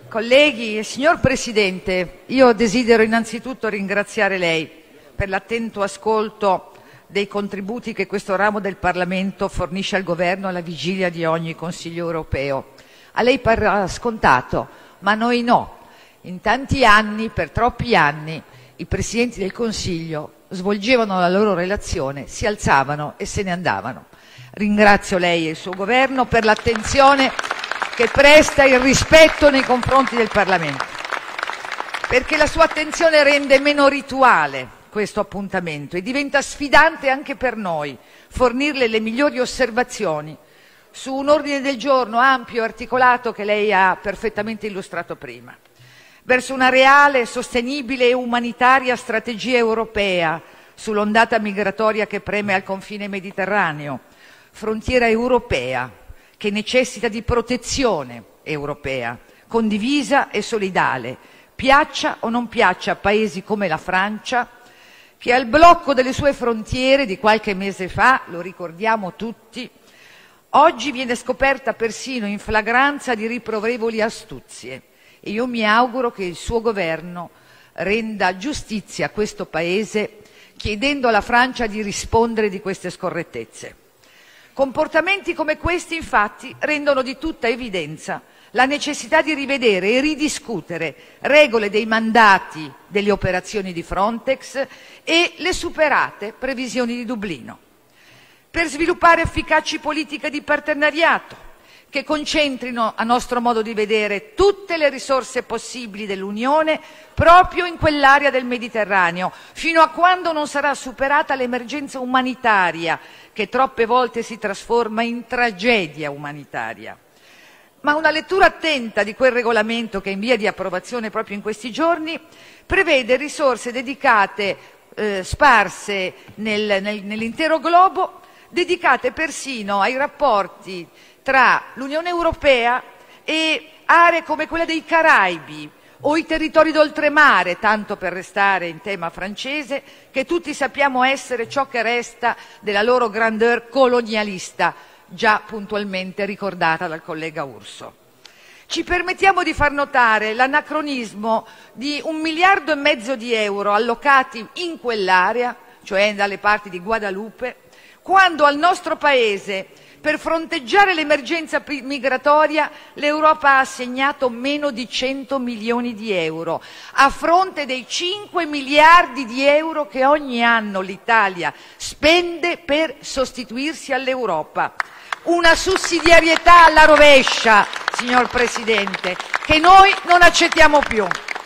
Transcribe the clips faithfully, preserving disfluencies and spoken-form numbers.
Colleghi, signor Presidente, io desidero innanzitutto ringraziare lei per l'attento ascolto dei contributi che questo ramo del Parlamento fornisce al Governo alla vigilia di ogni Consiglio europeo. A lei parrà scontato, ma a noi no. In tanti anni, per troppi anni, i Presidenti del Consiglio svolgevano la loro relazione, si alzavano e se ne andavano. Ringrazio lei e il suo Governo per l'attenzione che presta il rispetto nei confronti del Parlamento, perché la sua attenzione rende meno rituale questo appuntamento e diventa sfidante anche per noi fornirle le migliori osservazioni su un ordine del giorno ampio e articolato che lei ha perfettamente illustrato prima, verso una reale, sostenibile e umanitaria strategia europea sull'ondata migratoria che preme al confine mediterraneo, frontiera europea che necessita di protezione europea, condivisa e solidale, piaccia o non piaccia a paesi come la Francia, che al blocco delle sue frontiere di qualche mese fa, lo ricordiamo tutti, oggi viene scoperta persino in flagranza di riprovevoli astuzie. E io mi auguro che il suo Governo renda giustizia a questo Paese chiedendo alla Francia di rispondere di queste scorrettezze. Comportamenti come questi, infatti, rendono di tutta evidenza la necessità di rivedere e ridiscutere regole dei mandati delle operazioni di Frontex e le superate previsioni di Dublino, per sviluppare efficaci politiche di partenariato che concentrino, a nostro modo di vedere, tutte le risorse possibili dell'Unione proprio in quell'area del Mediterraneo, fino a quando non sarà superata l'emergenza umanitaria che troppe volte si trasforma in tragedia umanitaria. Ma una lettura attenta di quel regolamento, che è in via di approvazione proprio in questi giorni, prevede risorse dedicate, eh, sparse nel, nel, nell'intero globo, dedicate persino ai rapporti tra l'Unione Europea e aree come quella dei Caraibi o i territori d'oltremare, tanto per restare in tema francese, che tutti sappiamo essere ciò che resta della loro grandeur colonialista, già puntualmente ricordata dal collega Urso. Ci permettiamo di far notare l'anacronismo di un miliardo e mezzo di euro allocati in quell'area, cioè dalle parti di Guadalupe, quando al nostro Paese, per fronteggiare l'emergenza migratoria, l'Europa ha assegnato meno di cento milioni di euro, a fronte dei cinque miliardi di euro che ogni anno l'Italia spende per sostituirsi all'Europa. Una sussidiarietà alla rovescia, signor Presidente, che noi non accettiamo più.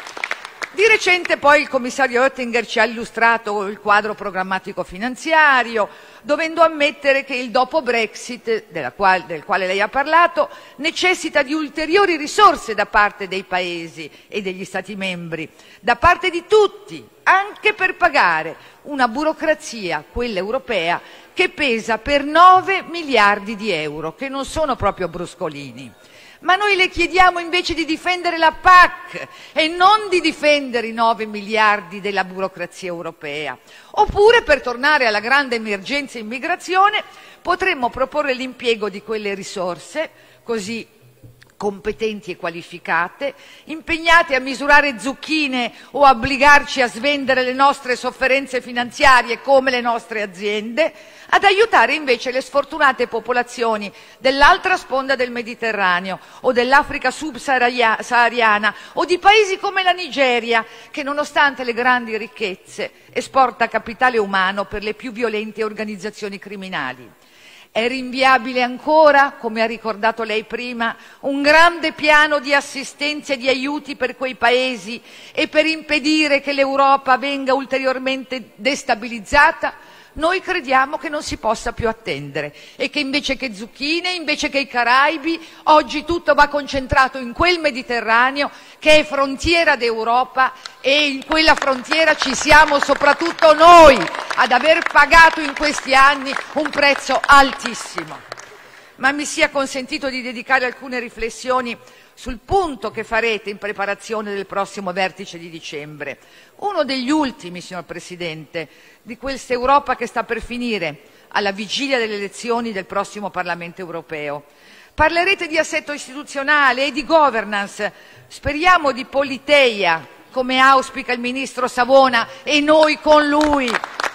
Di recente poi il commissario Oettinger ci ha illustrato il quadro programmatico finanziario, dovendo ammettere che il dopo Brexit, della quale, del quale lei ha parlato, necessita di ulteriori risorse da parte dei Paesi e degli Stati membri, da parte di tutti, anche per pagare una burocrazia, quella europea, che pesa per nove miliardi di euro, che non sono proprio bruscolini. Ma noi le chiediamo invece di difendere la P A C e non di difendere i nove miliardi della burocrazia europea. Oppure, per tornare alla grande emergenza immigrazione, potremmo proporre l'impiego di quelle risorse, così competenti e qualificate, impegnate a misurare zucchine o a obbligarci a svendere le nostre sofferenze finanziarie come le nostre aziende, ad aiutare invece le sfortunate popolazioni dell'altra sponda del Mediterraneo o dell'Africa subsahariana o di paesi come la Nigeria, che nonostante le grandi ricchezze esporta capitale umano per le più violente organizzazioni criminali. È rinviabile ancora, come ha ricordato lei prima, un grande piano di assistenza e di aiuti per quei paesi e per impedire che l'Europa venga ulteriormente destabilizzata? Noi crediamo che non si possa più attendere e che invece che zucchine, invece che i Caraibi, oggi tutto va concentrato in quel Mediterraneo che è frontiera d'Europa, e in quella frontiera ci siamo soprattutto noi ad aver pagato in questi anni un prezzo altissimo. Ma mi sia consentito di dedicare alcune riflessioni sul punto che farete in preparazione del prossimo vertice di dicembre. Uno degli ultimi, signor Presidente, di questa Europa che sta per finire alla vigilia delle elezioni del prossimo Parlamento europeo. Parlerete di assetto istituzionale e di governance. Speriamo di politeia, come auspica il ministro Savona, e noi con lui.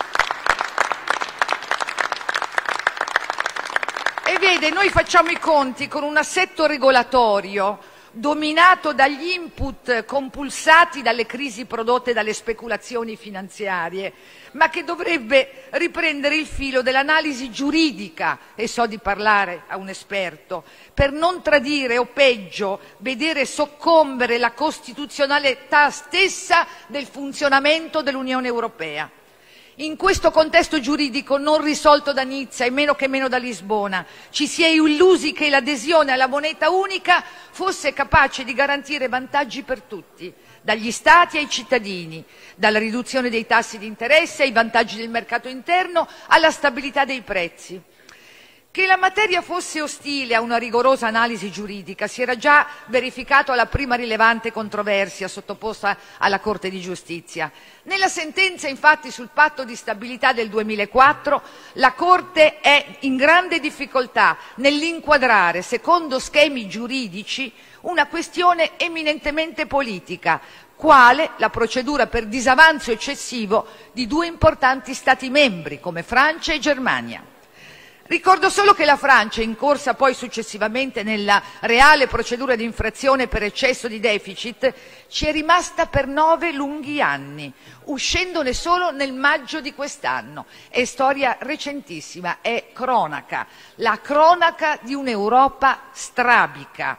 E vede, noi facciamo i conti con un assetto regolatorio dominato dagli input compulsati dalle crisi prodotte dalle speculazioni finanziarie, ma che dovrebbe riprendere il filo dell'analisi giuridica, e so di parlare a un esperto, per non tradire o peggio vedere soccombere la costituzionalità stessa del funzionamento dell'Unione Europea. In questo contesto giuridico non risolto da Nizza e meno che meno da Lisbona, ci si è illusi che l'adesione alla moneta unica fosse capace di garantire vantaggi per tutti, dagli Stati ai cittadini, dalla riduzione dei tassi di interesse ai vantaggi del mercato interno alla stabilità dei prezzi. Che la materia fosse ostile a una rigorosa analisi giuridica si era già verificato alla prima rilevante controversia sottoposta alla Corte di Giustizia. Nella sentenza, infatti, sul patto di stabilità del duemilaquattro, la Corte è in grande difficoltà nell'inquadrare, secondo schemi giuridici, una questione eminentemente politica, quale la procedura per disavanzo eccessivo di due importanti Stati membri, come Francia e Germania. Ricordo solo che la Francia, incorsa poi successivamente nella reale procedura di infrazione per eccesso di deficit, ci è rimasta per nove lunghi anni, uscendone solo nel maggio di quest'anno. È storia recentissima, è cronaca, la cronaca di un'Europa strabica,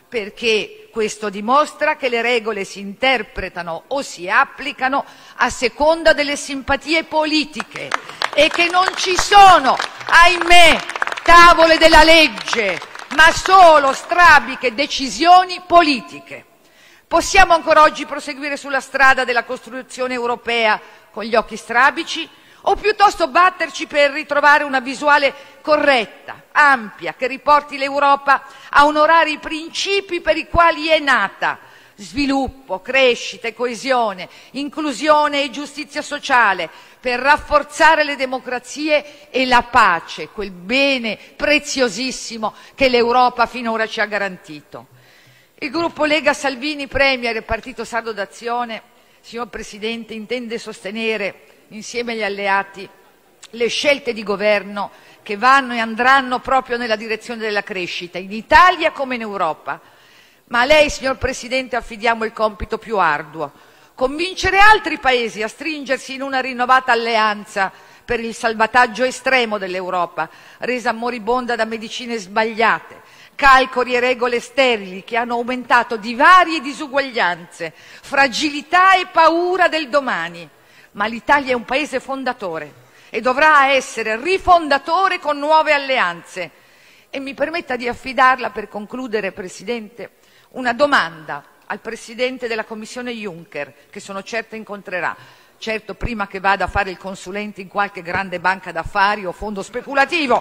perché questo dimostra che le regole si interpretano o si applicano a seconda delle simpatie politiche e che non ci sono, ahimè, tavole della legge, ma solo strabiche decisioni politiche. Possiamo ancora oggi proseguire sulla strada della costruzione europea con gli occhi strabici o piuttosto batterci per ritrovare una visuale corretta, ampia, che riporti l'Europa a onorare i principi per i quali è nata: sviluppo, crescita e coesione, inclusione e giustizia sociale, per rafforzare le democrazie e la pace, quel bene preziosissimo che l'Europa finora ci ha garantito. Il gruppo Lega Salvini Premier e Partito Sardo d'Azione, signor Presidente, intende sostenere insieme agli alleati le scelte di governo che vanno e andranno proprio nella direzione della crescita, in Italia come in Europa. Ma a lei, signor Presidente, affidiamo il compito più arduo: convincere altri paesi a stringersi in una rinnovata alleanza per il salvataggio estremo dell'Europa, resa moribonda da medicine sbagliate, calcoli e regole sterili che hanno aumentato divari e disuguaglianze, fragilità e paura del domani. Ma l'Italia è un paese fondatore e dovrà essere rifondatore con nuove alleanze. E mi permetta di affidarla, per concludere, Presidente, una domanda al Presidente della Commissione Juncker, che sono certa incontrerà, certo prima che vada a fare il consulente in qualche grande banca d'affari o fondo speculativo.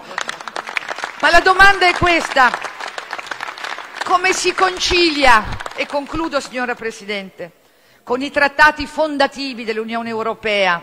Ma la domanda è questa: come si concilia, e concludo signora Presidente, con i trattati fondativi dell'Unione Europea,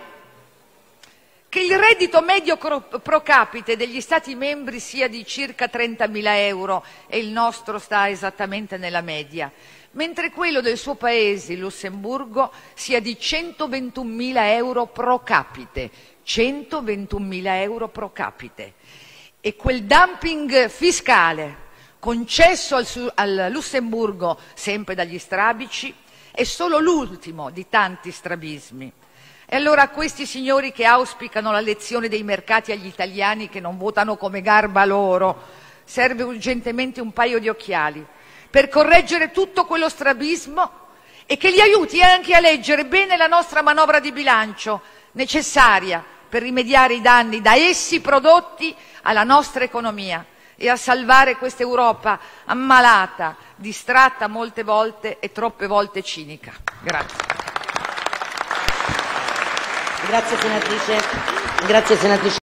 che il reddito medio pro capite degli Stati membri sia di circa trentamila euro, e il nostro sta esattamente nella media, mentre quello del suo paese, il Lussemburgo, sia di centoventunomila euro pro capite, centoventunomila euro pro capite. E quel dumping fiscale concesso al, al Lussemburgo, sempre dagli strabici, è solo l'ultimo di tanti strabismi. E allora a questi signori che auspicano la lezione dei mercati agli italiani che non votano come garba loro, serve urgentemente un paio di occhiali per correggere tutto quello strabismo e che li aiuti anche a leggere bene la nostra manovra di bilancio, necessaria per rimediare i danni da essi prodotti alla nostra economia e a salvare questa Europa ammalata, distratta molte volte e troppe volte cinica. Grazie. Grazie senatrice. Grazie senatrice.